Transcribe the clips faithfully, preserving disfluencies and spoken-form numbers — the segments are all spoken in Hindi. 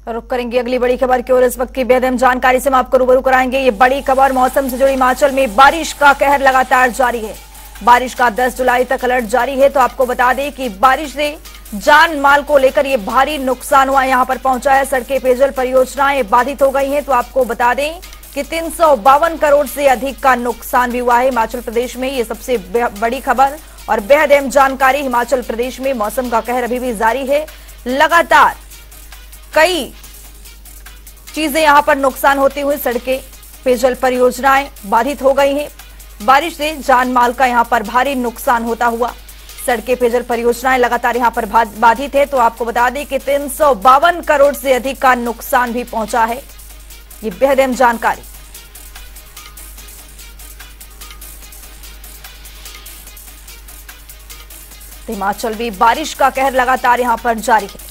रुक करेंगे अगली बड़ी खबर की ओर। इस वक्त की बेहद अहम जानकारी से हम आपको रूबरू कराएंगे। ये बड़ी खबर मौसम से जुड़ी। हिमाचल में बारिश का कहर लगातार जारी है। बारिश का दस जुलाई तक अलर्ट जारी है। तो आपको बता दें कि बारिश से जान माल को लेकर ये भारी नुकसान हुआ यहां पर पहुंचा है। सड़कें, पेयजल परियोजनाएं बाधित हो गई हैं। तो आपको बता दें कि तीन सौ बावन करोड़ से अधिक का नुकसान भी हुआ है हिमाचल प्रदेश में। ये सबसे बड़ी खबर और बेहद अहम जानकारी। हिमाचल प्रदेश में मौसम का कहर अभी भी जारी है। लगातार कई चीजें यहां पर नुकसान होते हुए, सड़कें, पेयजल परियोजनाएं बाधित हो गई हैं। बारिश से जान माल का यहां पर भारी नुकसान होता हुआ सड़कें, पेयजल परियोजनाएं लगातार यहां पर बाधित है। तो आपको बता दें कि तीन सौ बावन करोड़ से अधिक का नुकसान भी पहुंचा है। ये बेहद अहम जानकारी। हिमाचल में बारिश का कहर लगातार यहां पर जारी है।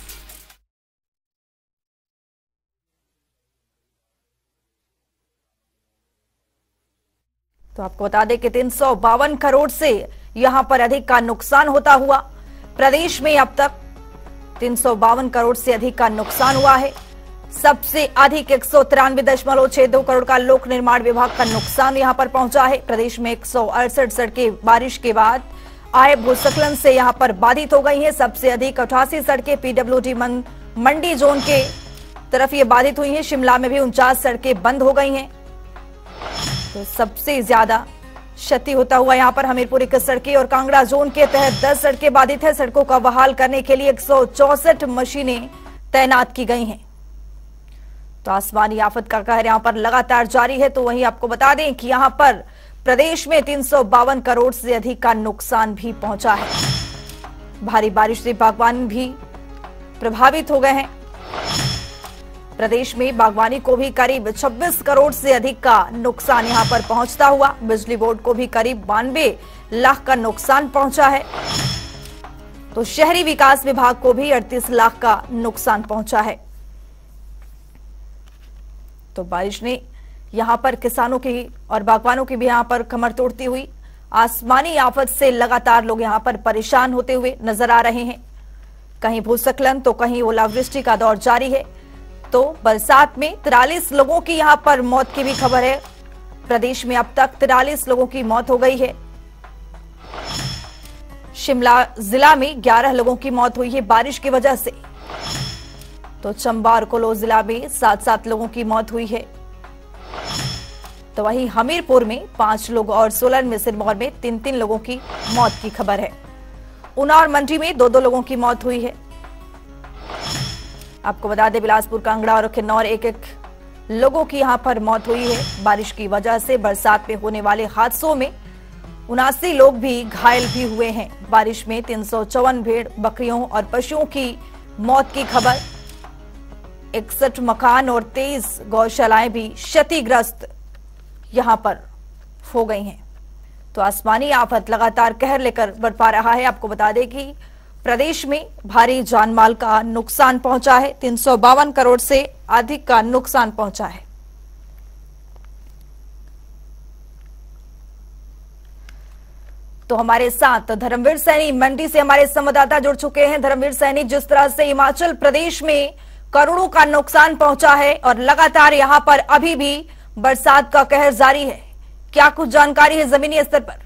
तो आपको बता दें कि तीन सौ बावन करोड़ से यहां पर अधिक का नुकसान होता हुआ प्रदेश में अब तक तीन सौ बावन करोड़ से अधिक का नुकसान हुआ है। सबसे अधिक एक सौ तिरानवे दशमलव छह दो करोड़ का लोक निर्माण विभाग का नुकसान यहां पर पहुंचा है। प्रदेश में एक सौ अड़सठ सड़कें बारिश के बाद आए भूस्खलन से यहां पर बाधित हो गई हैं। सबसे अधिक अठासी सड़कें पीडब्ल्यूडी मंडी जोन के तरफ ये बाधित हुई हैं। शिमला में भी उनचास सड़कें बंद हो गई हैं। तो सबसे ज्यादा क्षति होता हुआ यहां पर हमीरपुर इक्कीस सड़कें और कांगड़ा जोन के तहत दस सड़कें बाधित है। सड़कों का बहाल करने के लिए एक सौ चौसठ मशीनें तैनात की गई हैं। तो आसमानी आफत का कहर यहां पर लगातार जारी है। तो वहीं आपको बता दें कि यहां पर प्रदेश में तीन सौ बावन करोड़ से अधिक का नुकसान भी पहुंचा है। भारी बारिश से बागवान भी प्रभावित हो गए हैं। प्रदेश में बागवानी को भी करीब छब्बीस करोड़ से अधिक का नुकसान यहां पर पहुंचता हुआ। बिजली बोर्ड को भी करीब बानवे लाख का नुकसान पहुंचा है। तो शहरी विकास विभाग को भी अड़तीस लाख का नुकसान पहुंचा है। तो बारिश ने यहां पर किसानों की और बागवानों की भी यहां पर कमर तोड़ती हुई आसमानी आफत से लगातार लोग यहां पर परेशान होते हुए नजर आ रहे हैं। कहीं भूस्खलन तो कहीं ओलावृष्टि का दौर जारी है। तो बरसात में तिरालीस लोगों की यहां पर मौत की भी खबर है। प्रदेश में अब तक तिरालीस लोगों की मौत हो गई है। शिमला जिला में ग्यारह लोगों की मौत हुई है बारिश की वजह से। तो चंबा और कुल्लू जिला में सात सात लोगों की मौत हुई है। तो वहीं हमीरपुर में पांच लोग और सोलन में सिरमौर में तीन तीन लोगों की मौत की खबर है। ऊना और मंडी में दो दो लोगों की मौत हुई है। आपको बता दें बिलासपुर, कांगड़ा और किन्नौर एक एक लोगों की यहां पर मौत हुई है। बारिश की वजह से बरसात में होने वाले हादसों में उनासी लोग भी घायल भी हुए हैं। बारिश में तीन सौ चौवन भेड़, बकरियों और पशुओं की मौत की खबर। इकसठ मकान और तेईस गौशालाएं भी क्षतिग्रस्त यहां पर हो गई हैं। तो आसमानी आफत लगातार कहर लेकर बरपा रहा है। आपको बता दें कि प्रदेश में भारी जानमाल का नुकसान पहुंचा है। तीन सौ बावन करोड़ से अधिक का नुकसान पहुंचा है। तो हमारे साथ धर्मवीर सैनी मंडी से हमारे संवाददाता जुड़ चुके हैं। धर्मवीर सैनी, जिस तरह से हिमाचल प्रदेश में करोड़ों का नुकसान पहुंचा है और लगातार यहां पर अभी भी बरसात का कहर जारी है, क्या कुछ जानकारी है जमीनी स्तर पर?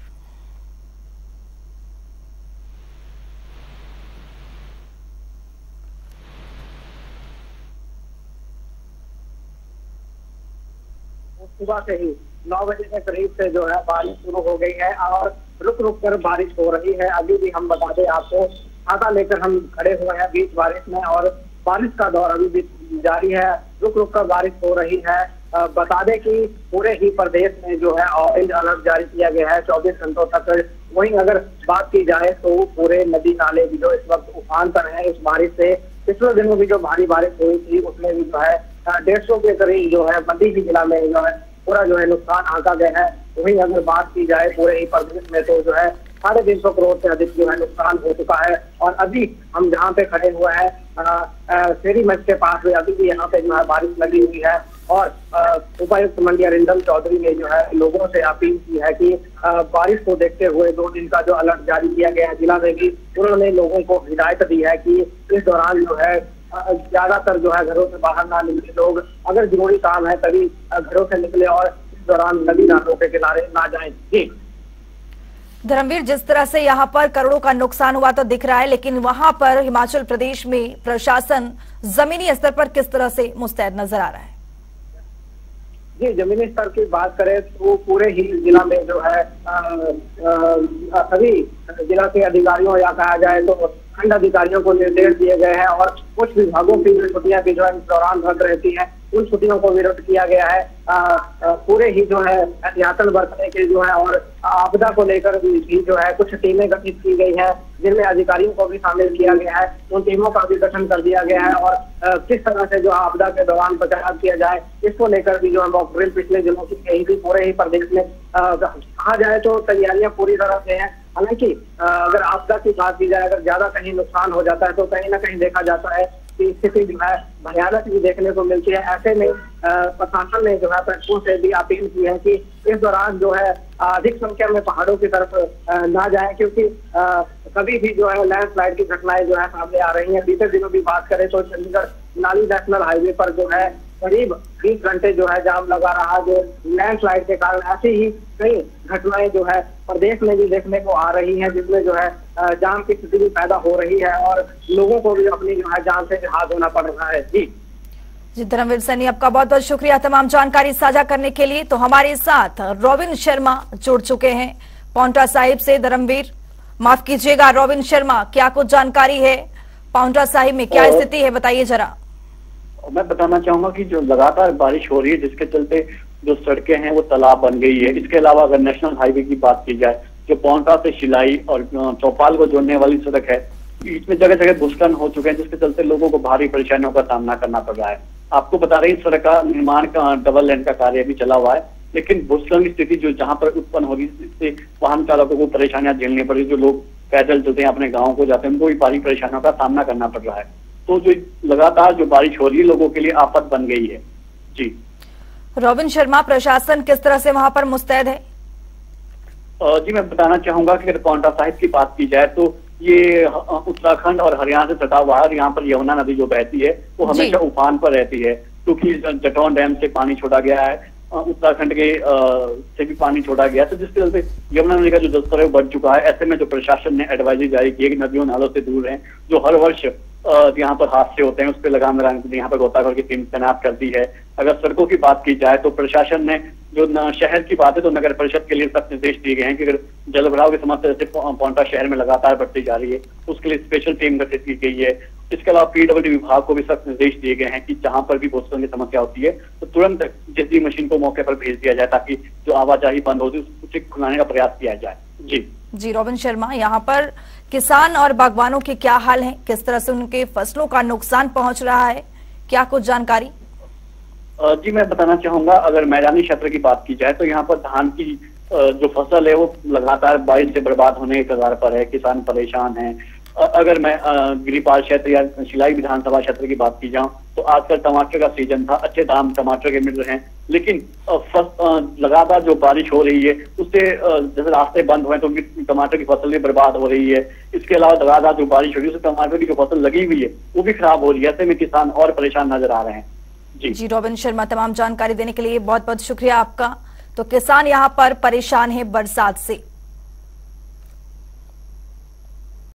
सुबह से ही नौ बजे के करीब से जो है बारिश शुरू हो गई है और रुक रुक कर बारिश हो रही है। अभी भी हम बता दें आपको, छाता लेकर हम खड़े हुए हैं बीच बारिश में और बारिश का दौर अभी भी जारी है। रुक रुक कर बारिश हो रही है। बता दें कि पूरे ही प्रदेश में जो है ऑरेंज अलर्ट जारी किया गया है चौबीस घंटों तक। वहीं अगर बात की जाए तो पूरे नदी नाले भी जो इस वक्त उफान पर है इस बारिश से। पिछले दिनों भी जो भारी बारिश हुई थी उसमें भी जो है डेढ़ सौ के करीब जो है मंडी जिला में जो है पूरा जो है नुकसान आंका गया है। वहीं अगर बात की जाए पूरे ही प्रदेश में तो जो है साढ़े तीन सौ करोड़ से अधिक जो है नुकसान हो चुका है। और अभी हम जहाँ पे खड़े हुए हैं फेरी मंच के पास में, अभी भी यहाँ पे जो है बारिश लगी हुई है। और उपायुक्त मंडी अरिंदम चौधरी ने जो है लोगों से अपील की है कि बारिश को देखते हुए दो दिन का जो अलर्ट जारी किया गया है जिला में भी, उन्होंने लोगों को हिदायत दी है कि इस दौरान जो है ज्यादातर जो है घरों से बाहर ना निकले, लोग अगर जरूरी काम है तभी घरों से निकले और इस दौरान नदी नालों के किनारे ना जाएं। जी धर्मवीर, जिस तरह से यहाँ पर करोड़ों का नुकसान हुआ तो दिख रहा है, लेकिन वहां पर हिमाचल प्रदेश में प्रशासन जमीनी स्तर पर किस तरह से मुस्तैद नजर आ रहा है? जी, जमीनी स्तर की बात करें तो पूरे ही जिला में जो है सभी जिला के अधिकारियों या कहा जाए तो खंड अधिकारियों को निर्देश दिए गए हैं और कुछ विभागों की जो छुट्टियां भी जो है इस दौरान रद्द रहती हैं, उन छुट्टियों को भी रद्द किया गया है। आ, आ, पूरे ही जो है एहतियातन बरतने के जो है और आपदा को लेकर भी जो है कुछ टीमें गठित की गई हैं, जिनमें अधिकारियों को भी शामिल किया गया है। उन टीमों का भी गठन कर दिया गया है और आ, किस तरह से जो आपदा के दौरान बचाव किया जाए, इसको लेकर भी जो है मॉक ड्रिल पिछले दिनों की कहीं भी पूरे ही प्रदेश में कहा जाए तो तैयारियां पूरी तरह से हैं। हालांकि अगर आपदा की बात की जाए, अगर ज्यादा कहीं नुकसान हो जाता है तो कहीं ना कहीं देखा जाता है कि स्थिति जो है भयानक भी देखने को मिलती है। ऐसे में प्रशासन ने जो है प्रशासन से भी अपील की है कि इस दौरान जो है अधिक संख्या में पहाड़ों की तरफ ना जाएं, क्योंकि कभी भी जो है लैंडस्लाइड की घटनाएं जो है सामने आ रही हैं। बीते दिनों की बात करें तो चंडीगढ़ मनाली नेशनल हाईवे पर जो है करीब बीस घंटे जो है जाम लगा रहा, जो लैंडस्लाइड के कारण। ऐसी ही कई घटनाएं जो है प्रदेश में भी देखने को आ रही हैं, जिसमें जो है जाम की स्थिति भी पैदा हो रही है और लोगों को भी अपनी जो है जान से हाथ धोना पड़ रहा है। जी जी धर्मवीर सैनी, आपका बहुत बहुत शुक्रिया तमाम जानकारी साझा करने के लिए। तो हमारे साथ रॉबिन शर्मा जुड़ चुके हैं पांवटा साहिब से। धर्मवीर माफ कीजिएगा, रॉबिन शर्मा, क्या कुछ जानकारी है पांवटा साहिब में, क्या स्थिति है, बताइए जरा। मैं बताना चाहूंगा कि जो लगातार बारिश हो रही है, जिसके चलते जो सड़कें हैं वो तालाब बन गई है। इसके अलावा अगर नेशनल हाईवे की बात की जाए, जो पांवटा से शिलाई और चौपाल को जोड़ने वाली सड़क है, इसमें जगह जगह भूस्खलन हो चुके हैं, जिसके चलते लोगों को भारी परेशानियों का सामना करना पड़ रहा है। आपको बता रहे हैं, सड़क का निर्माण का डबल लेन का कार्य भी चला हुआ है, लेकिन भूस्खलन की स्थिति जो जहां पर उत्पन्न हो रही है, इससे वाहन चालकों को परेशानियां झेलनी पड़ रही है। जो लोग पैदल चलते हैं, अपने गाँव को जाते हैं, उनको भी भारी परेशानियों का सामना करना पड़ रहा है। तो जो लगातार जो बारिश हो रही है, लोगों के लिए आफत बन गई है। जी रॉबिन शर्मा, प्रशासन किस तरह से वहां पर मुस्तैद है? जी मैं बताना चाहूंगा कि अगर पांवटा साहिब की बात की जाए तो ये उत्तराखंड और हरियाणा से सटा हुआ है। यहाँ पर यमुना नदी जो बहती है वो हमेशा उफान पर रहती है, क्योंकि जटौन डैम से पानी छोड़ा गया है, उत्तराखंड के से भी पानी छोड़ा गया है, तो जिसके चलते यमुना नदी का जो जलस्तर है वो बढ़ चुका है। ऐसे में जो प्रशासन ने एडवाइजरी जारी की है कि नदियों नालों से दूर रहें। जो हर वर्ष यहाँ पर हादसे होते हैं, उस पर लगाम लगाने के लिए यहाँ पर गोताखोर की टीम तैनात कर दी है। अगर सड़कों की बात की जाए तो प्रशासन ने जो शहर की बात है तो नगर परिषद के लिए सख्त निर्देश दिए गए हैं कि अगर जल भराव की समस्या जैसे पांवटा शहर में लगातार बढ़ती जा रही है, उसके लिए स्पेशल टीम गठित की गई है। इसके अलावा पीडब्ल्यूडी विभाग को भी सख्त निर्देश दिए गए हैं कि जहां पर भी भूस्खलन की समस्या होती है तो तुरंत जेसीबी मशीन को मौके पर भेज दिया जाए, ताकि जो आवाजाही बंद होती है उसे खुलाने का प्रयास किया जाए। जी जी रॉबिन शर्मा, यहाँ पर किसान और बागवानों के क्या हाल है, किस तरह से उनके फसलों का नुकसान पहुंच रहा है, क्या कुछ जानकारी? जी मैं बताना चाहूंगा, अगर मैदानी क्षेत्र की बात की जाए तो यहाँ पर धान की जो फसल है वो लगातार बारिश से बर्बाद होने के कगार पर है, किसान परेशान हैं। अगर मैं गिरिपाल क्षेत्र या शिलाई विधानसभा क्षेत्र की बात की जाऊं तो आजकल टमाटर का सीजन था, अच्छे दाम टमाटर के मिल रहे हैं, लेकिन लगातार जो बारिश हो रही है उससे जैसे रास्ते बंद हुए तो टमाटर की फसल भी बर्बाद हो रही है। इसके अलावा लगातार जो बारिश हो रही है उससे टमाटर की जो फसल लगी हुई है वो भी खराब हो रही है। ऐसे में किसान और परेशान नजर आ रहे हैं। जी जी रॉबिन शर्मा, तमाम जानकारी देने के लिए बहुत बहुत शुक्रिया आपका। तो किसान यहाँ पर परेशान है बरसात से।